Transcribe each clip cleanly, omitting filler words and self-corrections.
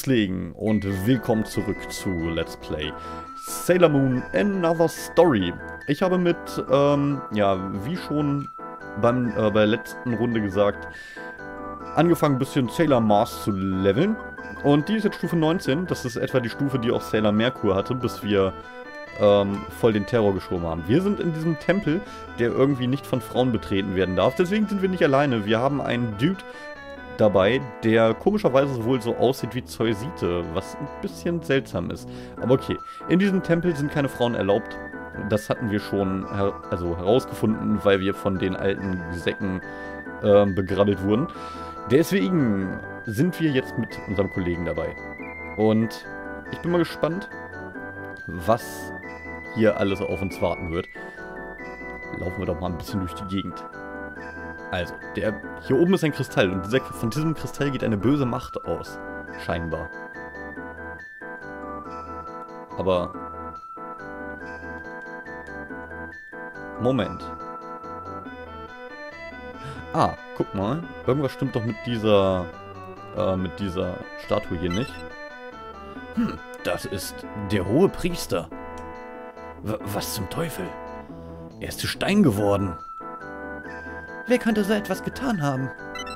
loslegen und willkommen zurück zu Let's Play Sailor Moon Another Story. Ich habe mit, ja, wie schon bei der letzten Runde gesagt, angefangen ein bisschen Sailor Mars zu leveln. Und die ist jetzt Stufe 19, das ist etwa die Stufe, die auch Sailor Merkur hatte, bis wir voll den Terror geschoben haben. Wir sind in diesem Tempel, der irgendwie nicht von Frauen betreten werden darf, deswegen sind wir nicht alleine. Wir haben einen Dude dabei, der komischerweise wohl so aussieht wie Zeusite, was ein bisschen seltsam ist. Aber okay, in diesem Tempel sind keine Frauen erlaubt. Das hatten wir schon herausgefunden, weil wir von den alten Säcken begrabbelt wurden. Deswegen sind wir jetzt mit unserem Kollegen dabei. Und ich bin mal gespannt, was hier alles auf uns warten wird. Laufen wir doch mal ein bisschen durch die Gegend. Also, hier oben ist ein Kristall und von diesem Kristall geht eine böse Macht aus. Scheinbar. Aber... Moment. Ah, guck mal. Irgendwas stimmt doch mit dieser Statue hier nicht. Das ist der hohe Priester. Was zum Teufel? Er ist zu Stein geworden. Wer könnte so etwas getan haben?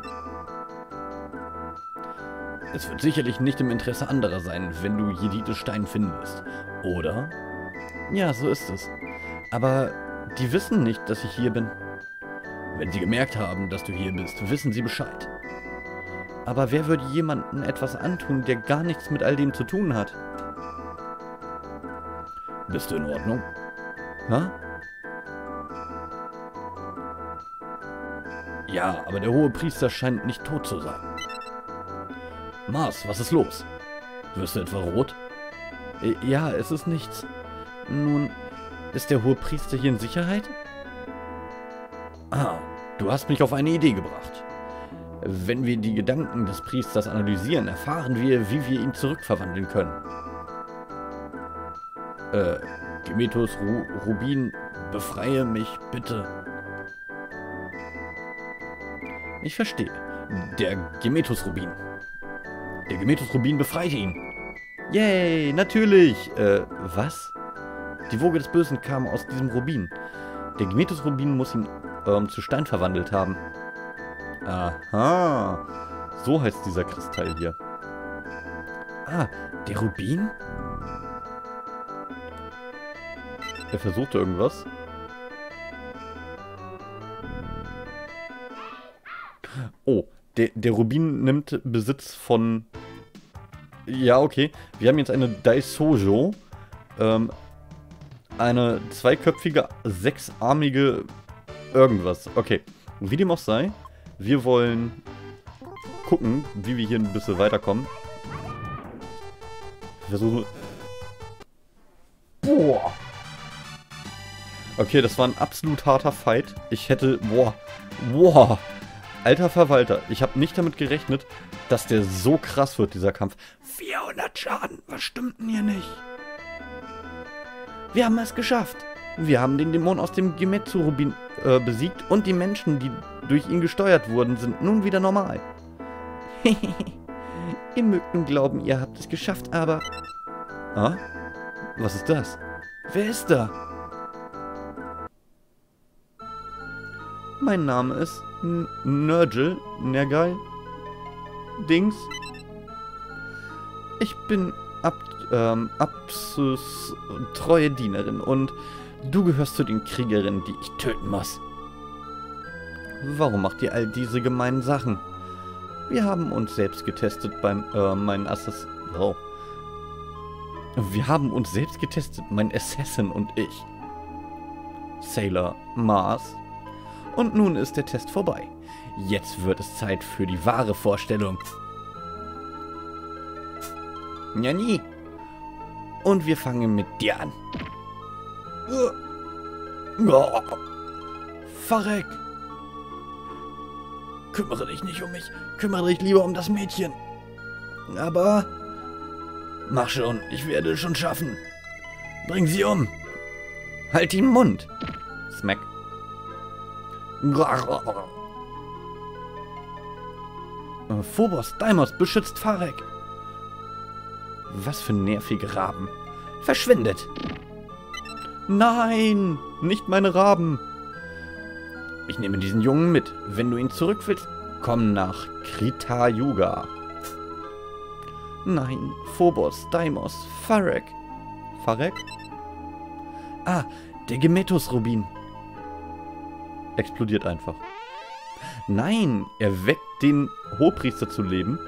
Es wird sicherlich nicht im Interesse anderer sein, wenn du Jedite Stein findest, oder? Ja, so ist es. Aber die wissen nicht, dass ich hier bin. Wenn sie gemerkt haben, dass du hier bist, wissen sie Bescheid. Aber wer würde jemandem etwas antun, der gar nichts mit all dem zu tun hat? Bist du in Ordnung? Hä? Ja, aber der hohe Priester scheint nicht tot zu sein. Mars, was ist los? Wirst du etwa rot? Ja, es ist nichts. Nun, ist der hohe Priester hier in Sicherheit? Ah, du hast mich auf eine Idee gebracht. Wenn wir die Gedanken des Priesters analysieren, erfahren wir, wie wir ihn zurückverwandeln können. Gemetos Rubin, befreie mich bitte. Ich verstehe. Der Gemetos Rubin. Der Gemetos Rubin befreite ihn. Yay, natürlich. Was? Die Woge des Bösen kam aus diesem Rubin. Der Gemetos Rubin muss ihn zu Stein verwandelt haben. Aha. So heißt dieser Kristall hier. Ah, der Rubin? Er versuchte irgendwas. Oh, der Rubin nimmt Besitz von... Ja, okay. Wir haben jetzt eine Daisojo. Eine zweiköpfige, sechsarmige irgendwas. Okay. Wie dem auch sei, wir wollen gucken, wie wir hier ein bisschen weiterkommen. Versuchen... Boah! Okay, das war ein absolut harter Fight. Ich hätte... Boah! Alter Verwalter, ich habe nicht damit gerechnet, dass der so krass wird, dieser Kampf. 400 Schaden, was stimmt denn hier nicht? Wir haben es geschafft. Wir haben den Dämon aus dem Gemetsu-Rubin besiegt und die Menschen, die durch ihn gesteuert wurden, sind nun wieder normal. Ihr mögt nun glauben, ihr habt es geschafft, aber... Ah? Was ist das? Wer ist da? Mein Name ist Nergal Dings. Ich bin Apsus treue Dienerin und du gehörst zu den Kriegerinnen, die ich töten muss. Warum macht ihr all diese gemeinen Sachen? Wir haben uns selbst getestet beim mein Assassin. Oh. Wir haben uns selbst getestet, mein Assassin und ich. Sailor Mars. Und nun ist der Test vorbei. Jetzt wird es Zeit für die wahre Vorstellung. Ja, nie. Und wir fangen mit dir an. Verreck. Kümmere dich nicht um mich. Kümmere dich lieber um das Mädchen. Aber... Mach schon, ich werde es schon schaffen. Bring sie um. Halt den Mund. Smack. Phobos, Deimos, beschützt Farek. Was für nervige Raben. Verschwindet! Nein! Nicht meine Raben! Ich nehme diesen Jungen mit. Wenn du ihn zurück willst, komm nach Krita Yuga. Nein, Phobos, Deimos, Farek. Farek? Ah, der Gemetos-Rubin. Explodiert einfach. Nein, er weckt den Hohepriester zu Leben.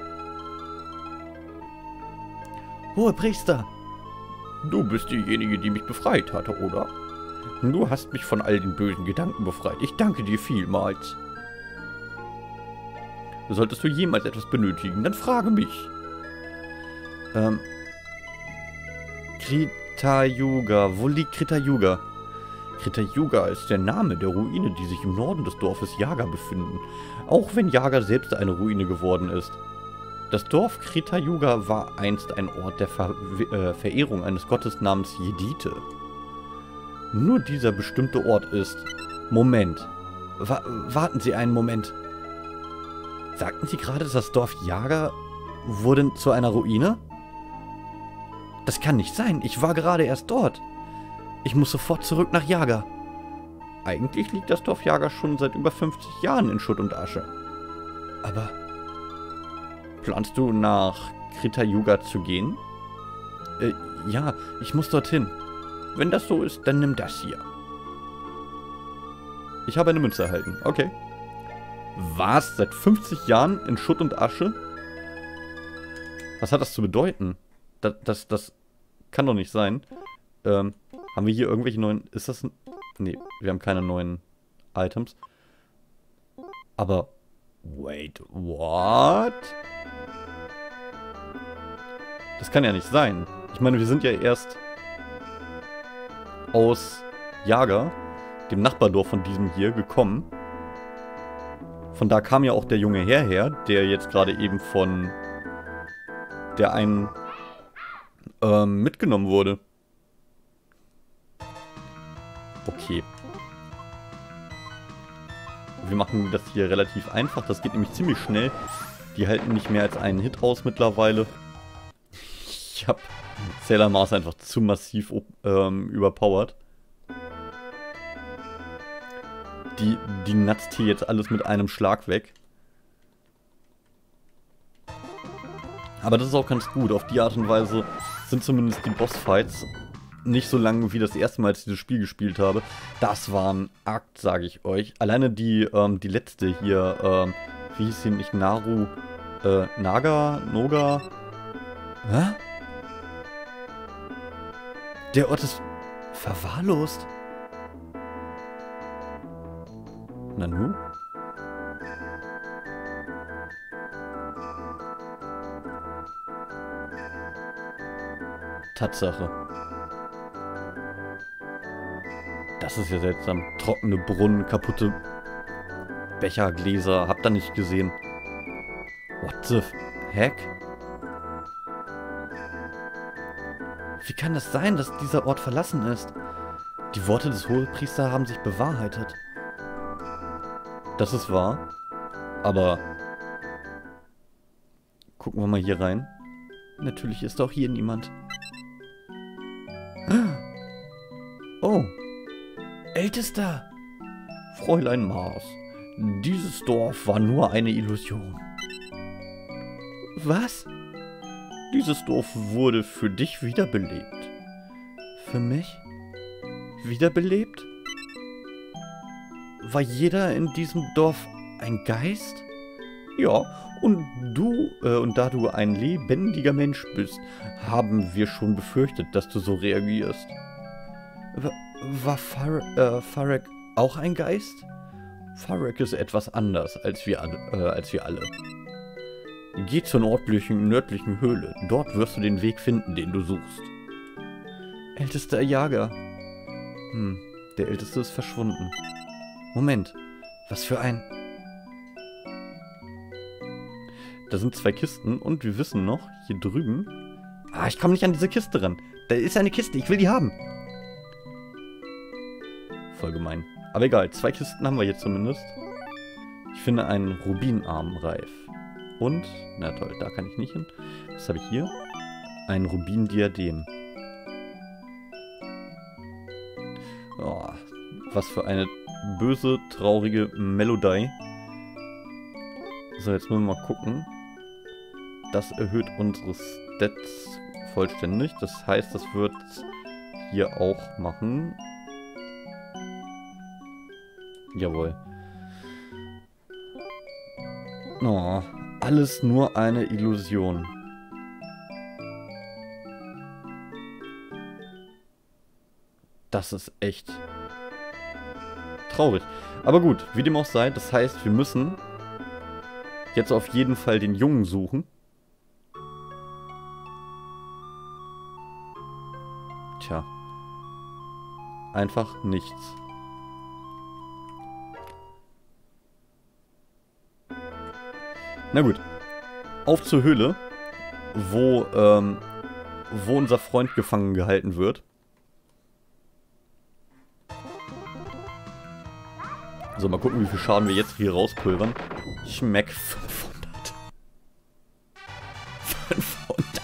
Hohepriester! Du bist diejenige, die mich befreit hatte, oder? Du hast mich von all den bösen Gedanken befreit. Ich danke dir vielmals. Solltest du jemals etwas benötigen, dann frage mich. Krita Yuga. Wo liegt Krita Yuga? Krita Yuga ist der Name der Ruine, die sich im Norden des Dorfes Yaga befinden. Auch wenn Yaga selbst eine Ruine geworden ist. Das Dorf Krita Yuga war einst ein Ort der Verehrung eines Gottes namens Jedite. Nur dieser bestimmte Ort ist... Moment. Warten Sie einen Moment. Sagten Sie gerade, dass das Dorf Yaga wurde zu einer Ruine? Das kann nicht sein. Ich war gerade erst dort. Ich muss sofort zurück nach Yaga. Eigentlich liegt das Dorf Yaga schon seit über 50 Jahren in Schutt und Asche. Aber... Planst du nach Krita Yuga zu gehen? Ja, ich muss dorthin. Wenn das so ist, dann nimm das hier. Ich habe eine Münze erhalten. Okay. Was? Seit 50 Jahren in Schutt und Asche? Was hat das zu bedeuten? Das kann doch nicht sein. Haben wir hier irgendwelche neuen... Ist das ein... Nee, wir haben keine neuen Items. Aber... Wait, what? Das kann ja nicht sein. Ich meine, wir sind ja erst aus Yaga, dem Nachbardorf von diesem hier, gekommen. Von da kam ja auch der junge Herr her, der jetzt gerade eben von der einen mitgenommen wurde. Okay. Wir machen das hier relativ einfach. Das geht nämlich ziemlich schnell. Die halten nicht mehr als einen Hit aus mittlerweile. Ich habe Sailor Mars einfach zu massiv überpowered. Die natzt hier jetzt alles mit einem Schlag weg. Aber das ist auch ganz gut. Auf die Art und Weise sind zumindest die Bossfights nicht so lang wie das erste Mal, als ich dieses Spiel gespielt habe. Das war ein Akt, sage ich euch. Alleine die letzte hier, wie hieß sie nicht? Noga? Hä? Der Ort ist verwahrlost. Nanu? Tatsache. Das ist ja seltsam. Trockene Brunnen, kaputte Becher, Gläser. Habt ihr nicht gesehen? What the heck? Wie kann das sein, dass dieser Ort verlassen ist? Die Worte des Hohepriesters haben sich bewahrheitet. Das ist wahr. Aber... Gucken wir mal hier rein. Natürlich ist auch hier niemand. Oh. Ältester. Fräulein Mars. Dieses Dorf war nur eine Illusion. Was? Dieses Dorf wurde für dich wiederbelebt. Für mich? Wiederbelebt? War jeder in diesem Dorf ein Geist? Ja, und da du ein lebendiger Mensch bist, haben wir schon befürchtet, dass du so reagierst. War Farek auch ein Geist? Farek ist etwas anders als wir alle. Geh zur nördlichen Höhle. Dort wirst du den Weg finden, den du suchst. Ältester Jager. Der Älteste ist verschwunden. Moment, was für ein... Da sind 2 Kisten und wir wissen noch, hier drüben... Ah, ich komme nicht an diese Kiste ran. Da ist eine Kiste, ich will die haben. Voll gemein. Aber egal, 2 Kisten haben wir jetzt zumindest. Ich finde einen Rubinarm reif. Und, na toll, da kann ich nicht hin. Was habe ich hier? Ein Rubindiadem. Oh, was für eine böse, traurige Melodie. So, jetzt müssen wir mal gucken. Das erhöht unsere Stats vollständig. Das heißt, das wird hier auch machen. Jawohl. Oh, alles nur eine Illusion. Das ist echt traurig. Aber gut, wie dem auch sei, das heißt, wir müssen jetzt auf jeden Fall den Jungen suchen. Tja. Einfach nichts. Na gut. Auf zur Höhle, wo unser Freund gefangen gehalten wird. So, mal gucken, wie viel Schaden wir jetzt hier rauspulvern. Schmeck 500. 500.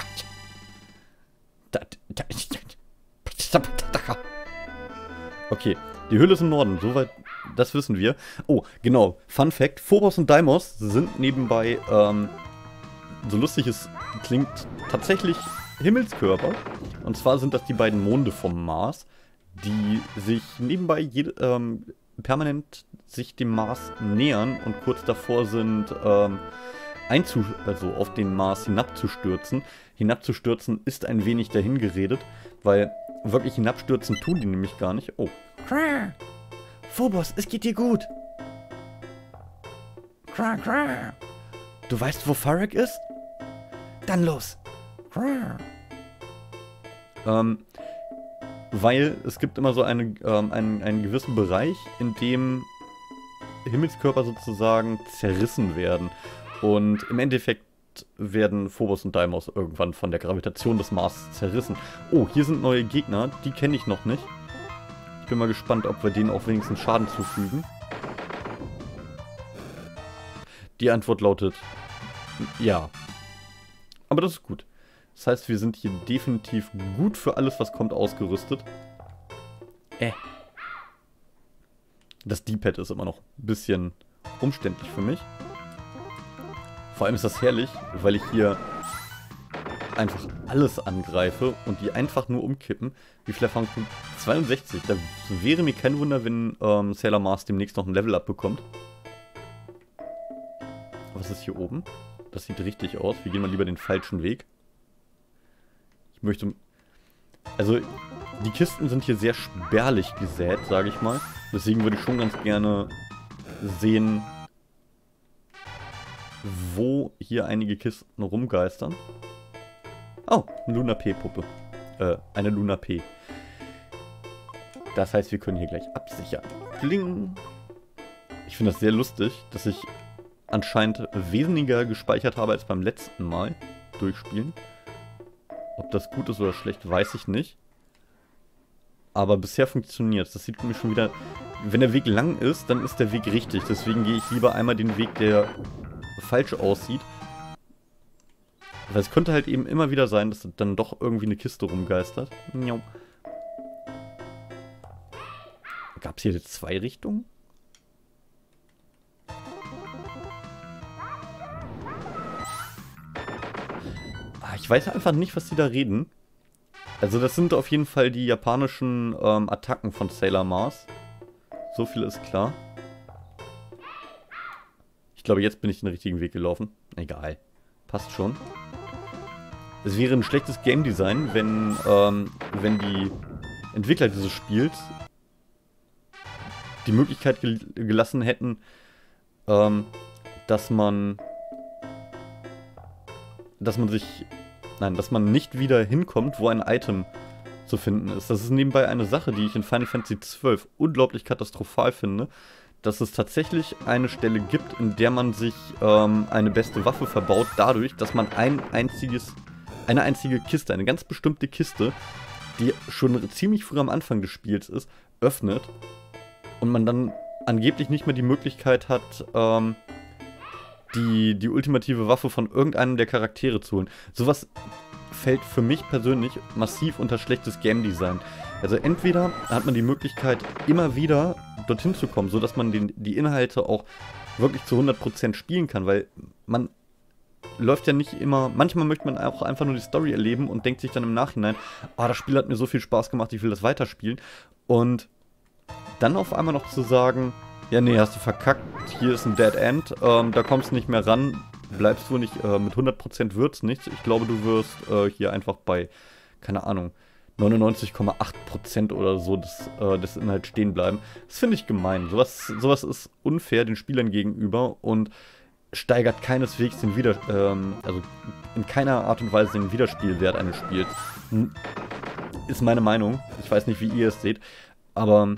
Okay, die Höhle ist im Norden, soweit, das wissen wir. Oh, genau, Fun Fact, Phobos und Deimos sind nebenbei, so lustig es klingt, tatsächlich Himmelskörper. Und zwar sind das die beiden Monde vom Mars, die sich nebenbei permanent sich dem Mars nähern und kurz davor sind, also auf den Mars hinabzustürzen. Hinabzustürzen ist ein wenig dahingeredet, weil wirklich hinabstürzen tun die nämlich gar nicht. Oh. Phobos, es geht dir gut. Du weißt, wo Farrak ist? Dann los. Weil es gibt immer so einen gewissen Bereich, in dem Himmelskörper sozusagen zerrissen werden. Und im Endeffekt werden Phobos und Deimos irgendwann von der Gravitation des Mars zerrissen. Oh, hier sind neue Gegner, die kenne ich noch nicht. Ich bin mal gespannt, ob wir denen auch wenigstens Schaden zufügen. Die Antwort lautet ja. Aber das ist gut. Das heißt, wir sind hier definitiv gut für alles, was kommt, ausgerüstet. Das D-Pad ist immer noch ein bisschen umständlich für mich. Vor allem ist das herrlich, weil ich hier einfach alles angreife und die einfach nur umkippen. Wie viel Erfahrung? 62. Da wäre mir kein Wunder, wenn Sailor Mars demnächst noch ein Level-Up bekommt. Was ist hier oben? Das sieht richtig aus. Wir gehen mal lieber den falschen Weg. Ich möchte... Also, die Kisten sind hier sehr spärlich gesät, sage ich mal. Deswegen würde ich schon ganz gerne sehen, wo hier einige Kisten rumgeistern. Oh, eine Luna P-Puppe. Eine Luna P. Das heißt, wir können hier gleich absichern. Kling. Ich finde das sehr lustig, dass ich anscheinend weniger gespeichert habe als beim letzten Mal durchspielen. Ob das gut ist oder schlecht, weiß ich nicht. Aber bisher funktioniert es. Das sieht mir schon wieder... Wenn der Weg lang ist, dann ist der Weg richtig. Deswegen gehe ich lieber einmal den Weg, der falsch aussieht. Weil es könnte halt eben immer wieder sein, dass dann doch irgendwie eine Kiste rumgeistert. Gab es hier jetzt 2 Richtungen? Ich weiß einfach nicht, was die da reden. Also das sind auf jeden Fall die japanischen Attacken von Sailor Mars. So viel ist klar. Ich glaube, jetzt bin ich den richtigen Weg gelaufen. Egal. Passt schon. Es wäre ein schlechtes Game Design, wenn die Entwickler dieses Spiels die Möglichkeit gelassen hätten, dass man nicht wieder hinkommt, wo ein Item zu finden ist. Das ist nebenbei eine Sache, die ich in Final Fantasy XII unglaublich katastrophal finde, dass es tatsächlich eine Stelle gibt, in der man sich eine beste Waffe verbaut, dadurch, dass man eine einzige Kiste, eine ganz bestimmte Kiste, die schon ziemlich früh am Anfang des Spiels ist, öffnet und man dann angeblich nicht mehr die Möglichkeit hat, die ultimative Waffe von irgendeinem der Charaktere zu holen. Sowas fällt für mich persönlich massiv unter schlechtes Game Design. Also entweder hat man die Möglichkeit, immer wieder dorthin zu kommen, sodass man die Inhalte auch wirklich zu 100% spielen kann, weil man läuft ja nicht immer, manchmal möchte man auch einfach nur die Story erleben und denkt sich dann im Nachhinein, ah, das Spiel hat mir so viel Spaß gemacht, ich will das weiterspielen. Und dann auf einmal noch zu sagen, ja nee, hast du verkackt, hier ist ein Dead End, da kommst du nicht mehr ran, bleibst du nicht, mit 100% wird's nichts. Ich glaube, du wirst hier einfach bei, keine Ahnung, 99,8% oder so des Inhalts stehen bleiben. Das finde ich gemein. Sowas ist unfair den Spielern gegenüber und steigert keineswegs also in keiner Art und Weise den Wiederspielwert eines Spiels. Ist meine Meinung. Ich weiß nicht, wie ihr es seht, aber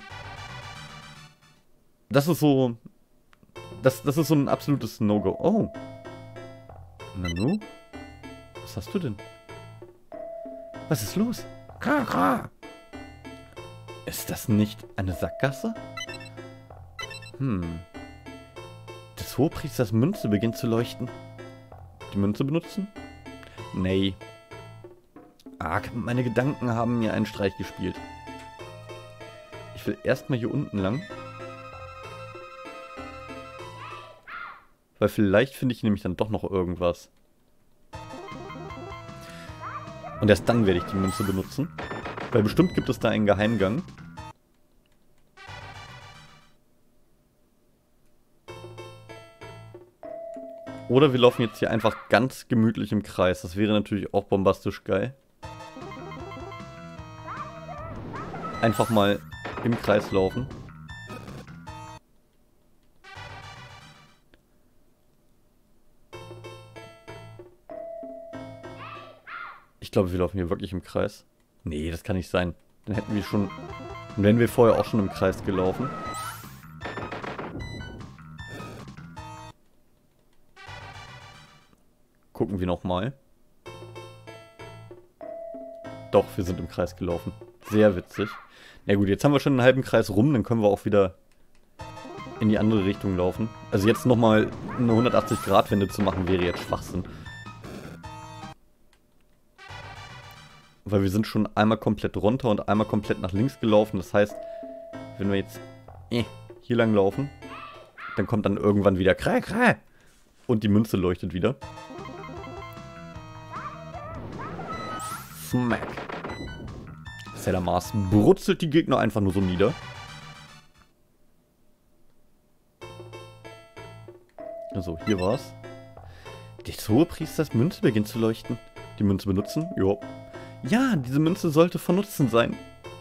das ist so, das ist so ein absolutes No-Go. Oh. Nanu? Was hast du denn? Was ist los? Kra. Ist das nicht eine Sackgasse? Des Hohepriesters Münze beginnt zu leuchten. Die Münze benutzen? Nee. Meine Gedanken haben mir einen Streich gespielt. Ich will erstmal hier unten lang. Weil vielleicht finde ich nämlich dann doch noch irgendwas. Und erst dann werde ich die Münze benutzen. Weil bestimmt gibt es da einen Geheimgang. Oder wir laufen jetzt hier einfach ganz gemütlich im Kreis. Das wäre natürlich auch bombastisch geil. Einfach mal im Kreis laufen. Ich glaube, wir laufen hier wirklich im Kreis. Nee, das kann nicht sein. Dann hätten wir schon... Dann wären wir vorher auch schon im Kreis gelaufen. Gucken wir nochmal. Doch, wir sind im Kreis gelaufen. Sehr witzig. Na gut, jetzt haben wir schon einen halben Kreis rum, dann können wir auch wieder in die andere Richtung laufen. Also jetzt nochmal eine 180-Grad-Wende zu machen, wäre jetzt Schwachsinn. Weil wir sind schon einmal komplett runter und einmal komplett nach links gelaufen. Das heißt, wenn wir jetzt hier lang laufen, dann kommt dann irgendwann wieder Krä. Und die Münze leuchtet wieder. Smack. Sailor Mars brutzelt die Gegner einfach nur so nieder. Also, hier war's. Des Hohepriesters Münze beginnt zu leuchten. Die Münze benutzen? Jo. Ja, diese Münze sollte von Nutzen sein.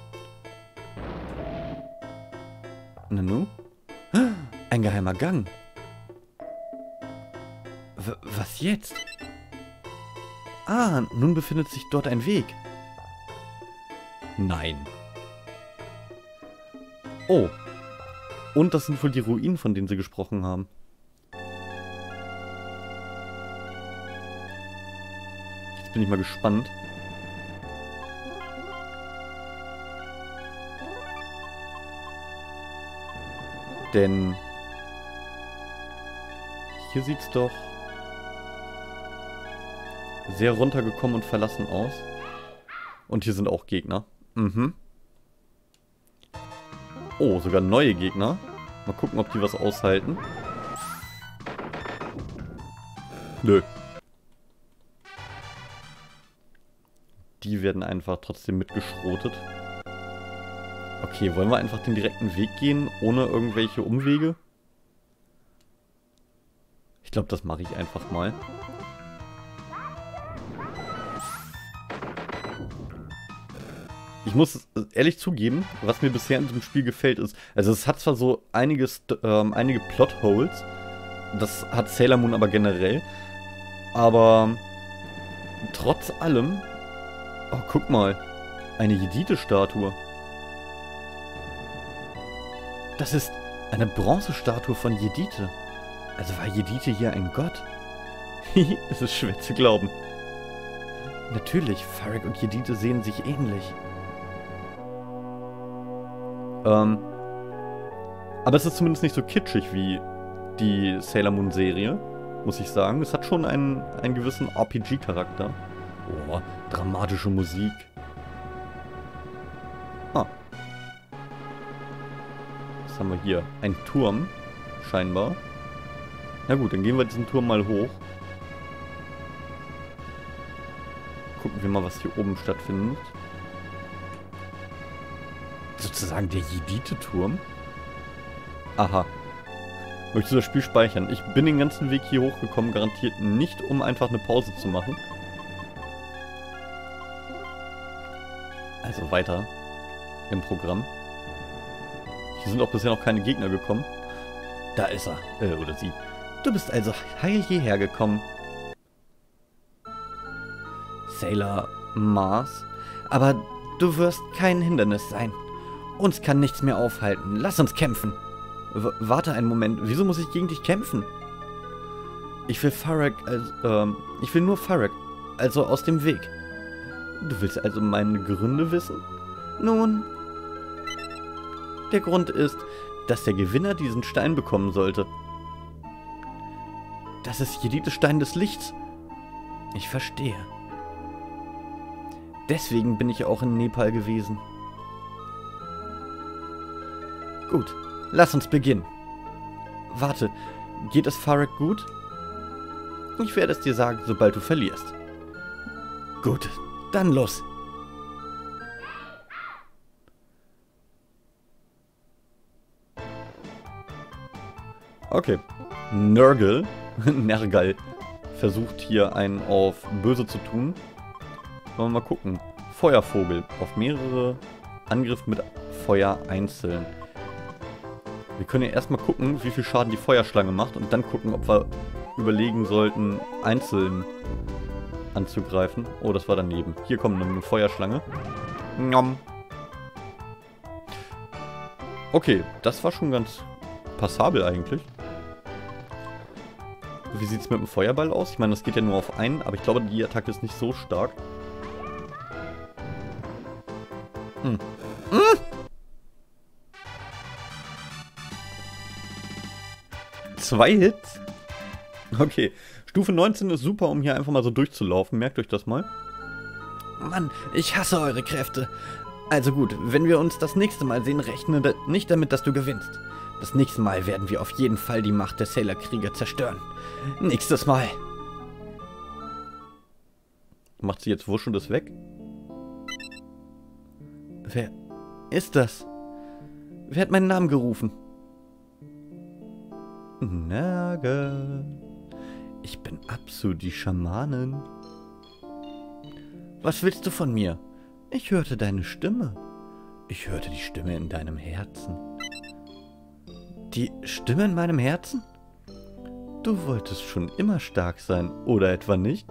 Nanu? Ein geheimer Gang. Was jetzt? Ah, nun befindet sich dort ein Weg. Nein. Oh. Und das sind wohl die Ruinen, von denen sie gesprochen haben. Jetzt bin ich mal gespannt. Denn hier sieht es doch sehr runtergekommen und verlassen aus. Und hier sind auch Gegner. Oh, sogar neue Gegner. Mal gucken, ob die was aushalten. Nö. Die werden einfach trotzdem mitgeschrotet. Okay, wollen wir einfach den direkten Weg gehen, ohne irgendwelche Umwege? Ich glaube, das mache ich einfach mal. Ich muss ehrlich zugeben, was mir bisher in diesem Spiel gefällt ist, also es hat zwar so einige Plotholes, das hat Sailor Moon aber generell, aber trotz allem, oh guck mal, eine Jedite-Statue. Das ist eine Bronzestatue von Jedite. Also war Jedite hier ein Gott? Es ist schwer zu glauben. Natürlich, Farrick und Jedite sehen sich ähnlich. Aber es ist zumindest nicht so kitschig wie die Sailor Moon Serie, muss ich sagen. Es hat schon einen gewissen RPG-Charakter. Oh, dramatische Musik. Ah. Was haben wir hier? Ein Turm, scheinbar. Na gut, dann gehen wir diesen Turm mal hoch. Gucken wir mal, was hier oben stattfindet. Sozusagen der Jedite-Turm. Aha. Möchtest du das Spiel speichern? Ich bin den ganzen Weg hier hochgekommen, garantiert nicht, um einfach eine Pause zu machen. Also weiter im Programm. Hier sind auch bisher noch keine Gegner gekommen. Da ist er. Oder sie. Du bist also heil hierher gekommen. Sailor Mars. Aber du wirst kein Hindernis sein. Uns kann nichts mehr aufhalten. Lass uns kämpfen. Warte einen Moment. Wieso muss ich gegen dich kämpfen? Ich will Farrak, ich will nur Farrak. Also aus dem Weg. Du willst also meine Gründe wissen? Nun, der Grund ist, dass der Gewinner diesen Stein bekommen sollte. Das ist Jedite Stein des Lichts. Ich verstehe. Deswegen bin ich auch in Nepal gewesen. Gut, lass uns beginnen. Warte, geht es Farrak gut? Ich werde es dir sagen, sobald du verlierst. Gut, dann los. Okay. Nergal versucht hier einen auf böse zu tun. Wollen wir mal gucken. Feuervogel. Auf mehrere Angriffe mit Feuer einzeln. Wir können ja erstmal gucken, wie viel Schaden die Feuerschlange macht und dann gucken, ob wir überlegen sollten, einzeln anzugreifen. Oh, das war daneben. Hier kommt eine Feuerschlange. Nom. Okay, das war schon ganz passabel eigentlich. Wie sieht es mit dem Feuerball aus? Ich meine, das geht ja nur auf einen, aber ich glaube, die Attacke ist nicht so stark. Hm. Hm. 2 Hits? Okay. Stufe 19 ist super, um hier einfach mal so durchzulaufen. Merkt euch das mal. Mann, ich hasse eure Kräfte. Also gut, wenn wir uns das nächste Mal sehen, rechne nicht damit, dass du gewinnst. Das nächste Mal werden wir auf jeden Fall die Macht der Sailor-Krieger zerstören. Nächstes Mal. Macht sie jetzt wusch und ist weg? Wer ist das? Wer hat meinen Namen gerufen? Naga. Ich bin Apsu, die Schamanin. Was willst du von mir? Ich hörte deine Stimme. Ich hörte die Stimme in deinem Herzen. Die Stimme in meinem Herzen? Du wolltest schon immer stark sein, oder etwa nicht?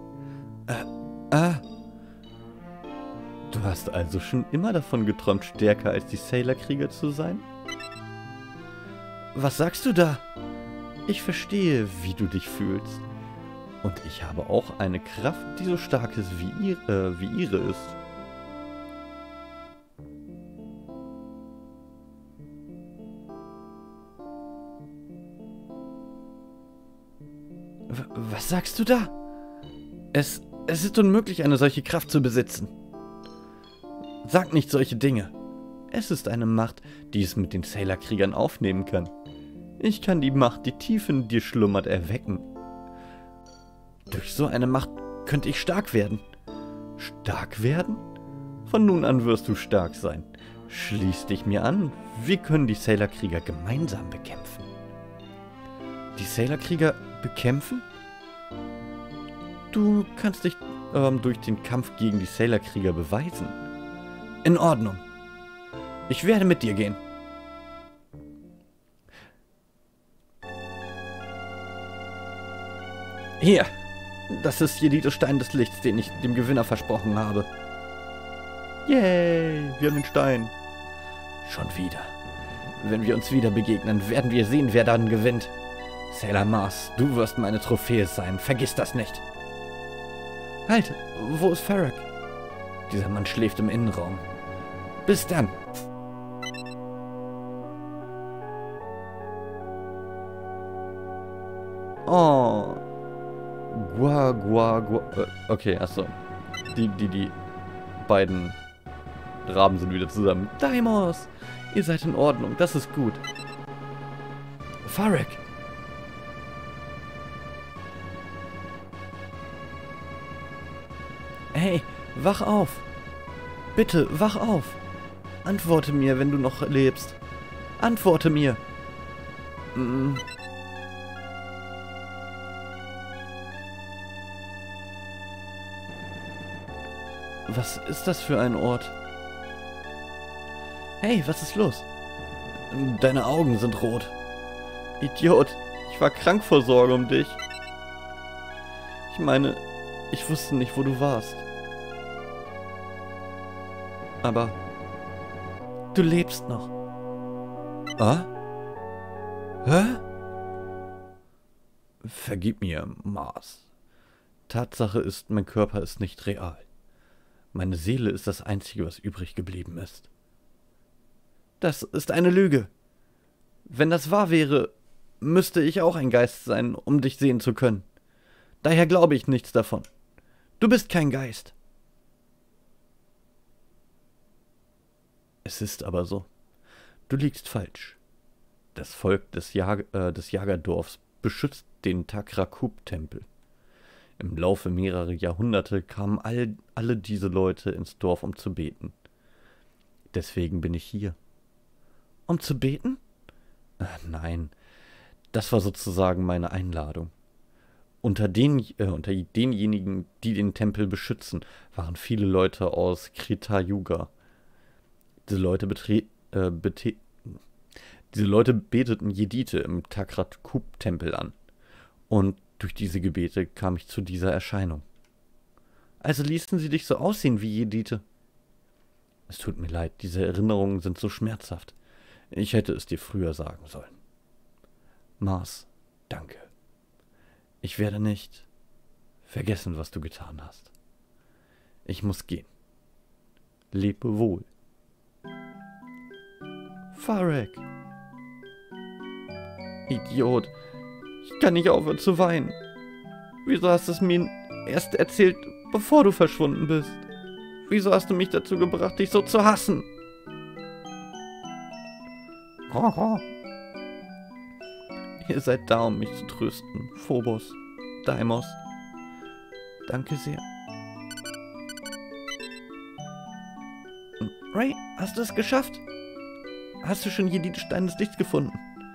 Du hast also schon immer davon geträumt, stärker als die Sailor-Krieger zu sein? Was sagst du da? Ich verstehe, wie du dich fühlst. Und ich habe auch eine Kraft, die so stark ist, wie ihre ist. Was sagst du da? Es ist unmöglich, eine solche Kraft zu besitzen. Sag nicht solche Dinge. Es ist eine Macht, die es mit den Sailor-Kriegern aufnehmen kann. Ich kann die Macht, die tief in dir schlummert, erwecken. Durch so eine Macht könnte ich stark werden. Stark werden? Von nun an wirst du stark sein. Schließ dich mir an. Wir können die Sailor-Krieger gemeinsam bekämpfen. Die Sailor-Krieger bekämpfen? Du kannst dich durch den Kampf gegen die Sailor-Krieger beweisen. In Ordnung. Ich werde mit dir gehen. Hier. Das ist Jedite Stein des Lichts, den ich dem Gewinner versprochen habe. Yay, wir haben den Stein. Schon wieder. Wenn wir uns wieder begegnen, werden wir sehen, wer dann gewinnt. Sailor Mars, du wirst meine Trophäe sein. Vergiss das nicht. Halt, wo ist Farrak? Dieser Mann schläft im Innenraum. Bis dann. Oh. Okay, achso. Die beiden Raben sind wieder zusammen. Deimos, ihr seid in Ordnung, das ist gut. Farek. Hey, wach auf. Bitte, wach auf. Antworte mir, wenn du noch lebst. Antworte mir. Was ist das für ein Ort? Hey, was ist los? Deine Augen sind rot. Idiot, ich war krank vor Sorge um dich. Ich meine, ich wusste nicht, wo du warst. Aber du lebst noch. Ah? Hä? Vergib mir, Mars. Tatsache ist, mein Körper ist nicht real. Meine Seele ist das Einzige, was übrig geblieben ist. Das ist eine Lüge. Wenn das wahr wäre, müsste ich auch ein Geist sein, um dich sehen zu können. Daher glaube ich nichts davon. Du bist kein Geist. Es ist aber so. Du liegst falsch. Das Volk des Jagerdorfs beschützt den Takrakub-Tempel. Im Laufe mehrerer Jahrhunderte kamen alle diese Leute ins Dorf, um zu beten. Deswegen bin ich hier. Um zu beten? Nein, das war sozusagen meine Einladung. Unter denjenigen, die den Tempel beschützen, waren viele Leute aus Krita Yuga. Diese Leute beteten Jedite im Takrakub-Tempel an. Und durch diese Gebete kam ich zu dieser Erscheinung. Also ließen sie dich so aussehen wie Jedite. Es tut mir leid, diese Erinnerungen sind so schmerzhaft. Ich hätte es dir früher sagen sollen. Mars, danke. Ich werde nicht vergessen, was du getan hast. Ich muss gehen. Lebe wohl. Farek. Idiot. Ich kann nicht aufhören zu weinen. Wieso hast du es mir erst erzählt, bevor du verschwunden bist? Wieso hast du mich dazu gebracht, dich so zu hassen? Ihr seid da, um mich zu trösten. Phobos, Deimos. Danke sehr. Ray, hast du es geschafft? Hast du schon hier den Stein des Lichts gefunden?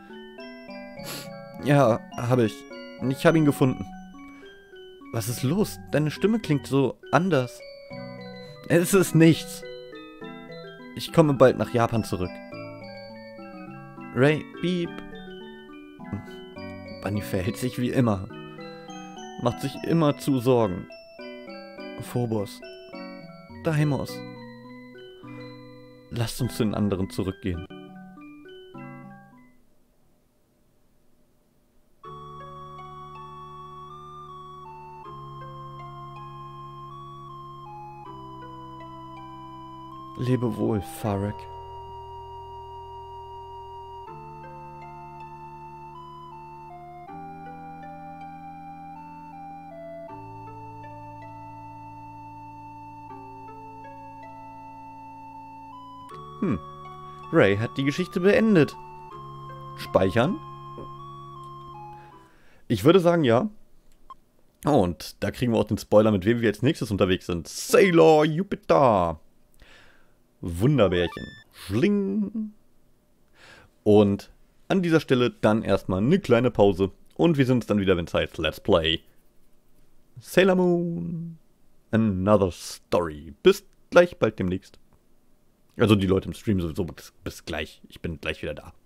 Ja, habe ich. Ich habe ihn gefunden. Was ist los? Deine Stimme klingt so anders. Es ist nichts. Ich komme bald nach Japan zurück. Ray, Beep. Bunny verhält sich wie immer. Macht sich immer zu Sorgen. Phobos. Deimos. Lasst uns zu den anderen zurückgehen. Lebe wohl, Farek. Ray hat die Geschichte beendet. Speichern? Ich würde sagen, ja. Oh, und da kriegen wir auch den Spoiler, mit wem wir als nächstes unterwegs sind. Sailor Jupiter. Wunderbärchen. Schling. Und an dieser Stelle dann erstmal eine kleine Pause. Und wir sehen uns dann wieder, wenn es heißt Let's Play Sailor Moon Another Story. Bis gleich bald demnächst. Also die Leute im Stream sowieso. Bis gleich. Ich bin gleich wieder da.